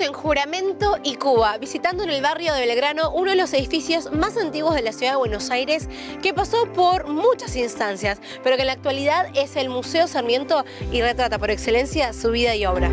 en Juramento y Cuba, visitando en el barrio de Belgrano uno de los edificios más antiguos de la ciudad de Buenos Aires, que pasó por muchas instancias, pero que en la actualidad es el Museo Sarmiento y retrata por excelencia su vida y obra.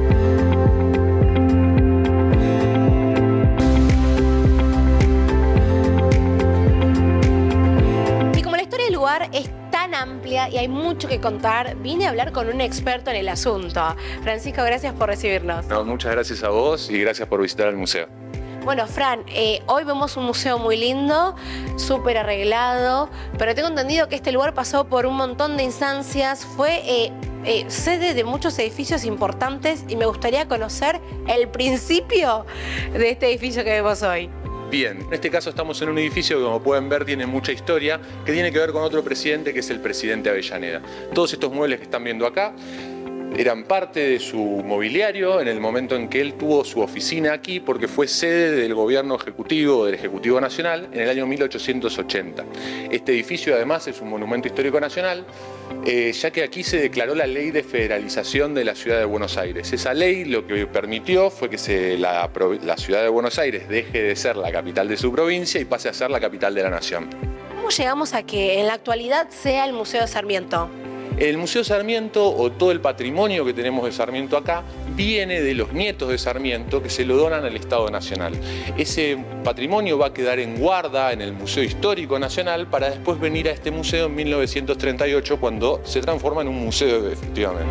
Y como la historia del lugar es tan amplia y hay mucho que contar, vine a hablar con un experto en el asunto. Francisco, gracias por recibirnos. No, muchas gracias a vos y gracias por visitar el museo. Bueno, Fran, hoy vemos un museo muy lindo, súper arreglado, pero tengo entendido que este lugar pasó por un montón de instancias, fue sede de muchos edificios importantes y me gustaría conocer el principio de este edificio que vemos hoy. Bien, en este caso estamos en un edificio que, como pueden ver, tiene mucha historia, que tiene que ver con otro presidente, que es el presidente Avellaneda. Todos estos muebles que están viendo acá eran parte de su mobiliario en el momento en que él tuvo su oficina aquí, porque fue sede del gobierno ejecutivo, del Ejecutivo Nacional, en el año 1880. Este edificio además es un monumento histórico nacional, ya que aquí se declaró la ley de federalización de la ciudad de Buenos Aires. Esa ley lo que permitió fue que la ciudad de Buenos Aires deje de ser la capital de su provincia y pase a ser la capital de la nación. ¿Cómo llegamos a que en la actualidad sea el Museo de Sarmiento? El Museo Sarmiento, o todo el patrimonio que tenemos de Sarmiento acá, viene de los nietos de Sarmiento que se lo donan al Estado Nacional. Ese patrimonio va a quedar en guarda en el Museo Histórico Nacional para después venir a este museo en 1938 cuando se transforma en un museo efectivamente.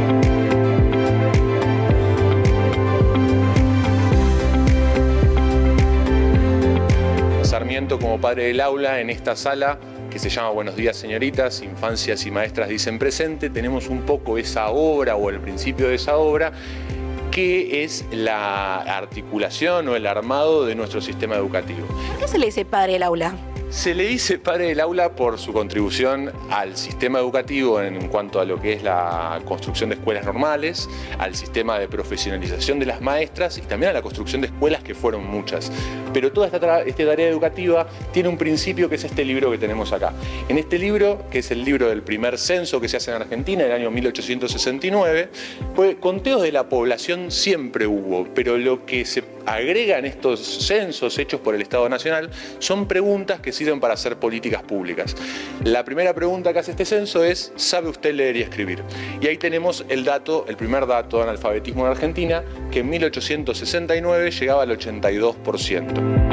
Sarmiento como padre del aula en esta sala que se llama Buenos días señoritas, infancias y maestras dicen presente, tenemos un poco esa obra o el principio de esa obra que es la articulación o el armado de nuestro sistema educativo. ¿Por qué se le dice padre del aula? Se le dice padre del aula por su contribución al sistema educativo en cuanto a lo que es la construcción de escuelas normales, al sistema de profesionalización de las maestras y también a la construcción de escuelas que fueron muchas. Pero toda esta tarea educativa tiene un principio que es este libro que tenemos acá. En este libro, que es el libro del primer censo que se hace en Argentina en el año 1869, pues conteos de la población siempre hubo, pero lo que se agrega en estos censos hechos por el Estado Nacional son preguntas que sirven para hacer políticas públicas. La primera pregunta que hace este censo es: ¿sabe usted leer y escribir? Y ahí tenemos el primer dato de analfabetismo en Argentina, que en 1869 llegaba al 82%.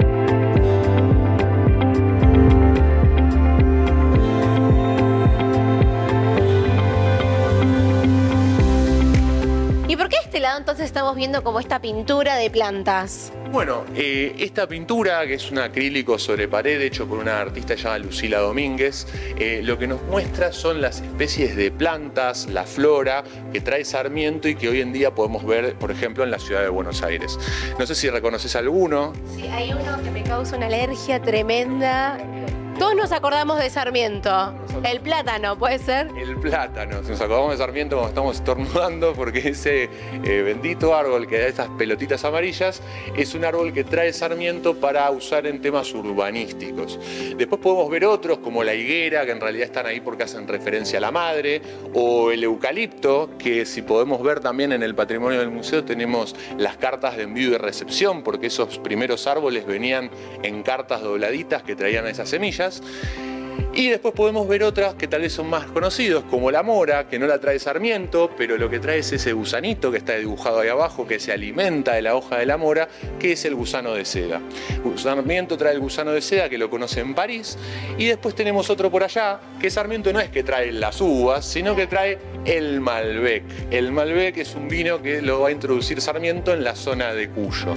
Entonces estamos viendo como esta pintura de plantas. Bueno, esta pintura, que es un acrílico sobre pared hecho por una artista llamada Lucila Domínguez, lo que nos muestra son las especies de plantas, la flora que trae Sarmiento y que hoy en día podemos ver, por ejemplo, en la ciudad de Buenos Aires. No sé si reconoces alguno. Sí, hay uno que me causa una alergia tremenda. Todos nos acordamos de Sarmiento. El plátano, ¿puede ser? El plátano. Nos acordamos de Sarmiento cuando estamos estornudando porque ese bendito árbol que da estas pelotitas amarillas es un árbol que trae Sarmiento para usar en temas urbanísticos. Después podemos ver otros como la higuera, que en realidad están ahí porque hacen referencia a la madre, o el eucalipto, que si podemos ver también en el patrimonio del museo tenemos las cartas de envío y recepción, porque esos primeros árboles venían en cartas dobladitas que traían esas semillas. Y después podemos ver otras que tal vez son más conocidos, como la mora, que no la trae Sarmiento, pero lo que trae es ese gusanito que está dibujado ahí abajo, que se alimenta de la hoja de la mora, que es el gusano de seda. Sarmiento trae el gusano de seda, que lo conoce en París, y después tenemos otro por allá, que Sarmiento no es que trae las uvas, sino que trae el Malbec. El Malbec es un vino que lo va a introducir Sarmiento en la zona de Cuyo.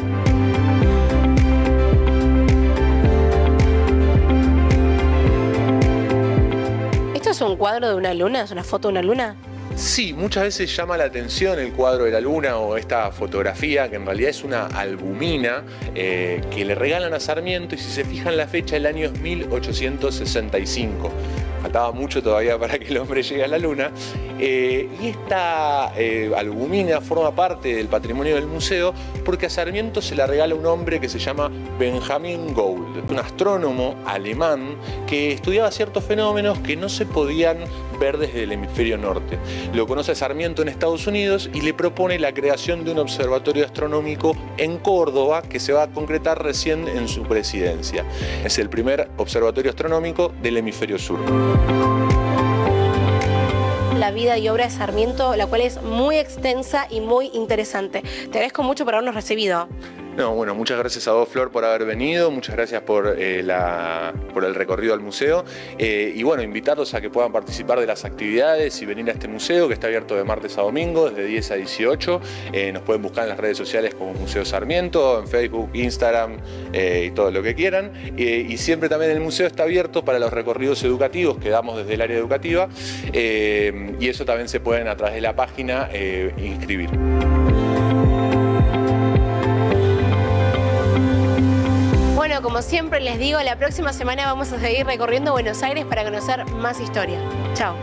¿Es un cuadro de una luna? ¿Es una foto de una luna? Sí, muchas veces llama la atención el cuadro de la luna o esta fotografía, que en realidad es una albumina que le regalan a Sarmiento, y si se fijan la fecha, el año es 1865. Faltaba mucho todavía para que el hombre llegue a la luna. Y esta albumina forma parte del patrimonio del museo porque a Sarmiento se la regala un hombre que se llama Benjamin Gould, un astrónomo alemán que estudiaba ciertos fenómenos que no se podían ver desde el hemisferio norte. Lo conoce a Sarmiento en Estados Unidos y le propone la creación de un observatorio astronómico en Córdoba que se va a concretar recién en su presidencia. Es el primer observatorio astronómico del hemisferio sur. La vida y obra de Sarmiento, la cual es muy extensa y muy interesante. Te agradezco mucho por habernos recibido. No, bueno, muchas gracias a vos, Flor, por haber venido, muchas gracias por el recorrido al museo y bueno, invitarlos a que puedan participar de las actividades y venir a este museo que está abierto de martes a domingo desde 10 a 18. Nos pueden buscar en las redes sociales como Museo Sarmiento, en Facebook, Instagram y todo lo que quieran. Y siempre también el museo está abierto para los recorridos educativos que damos desde el área educativa y eso también se pueden a través de la página inscribir. Bueno, como siempre les digo, la próxima semana vamos a seguir recorriendo Buenos Aires para conocer más historia. Chao.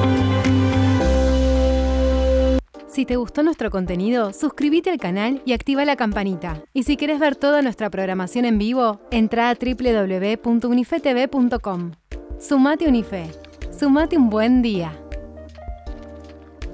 Si te gustó nuestro contenido, suscríbete al canal y activa la campanita. Y si querés ver toda nuestra programación en vivo, entra a www.unifetv.com. Sumate Unife. Sumate un buen día.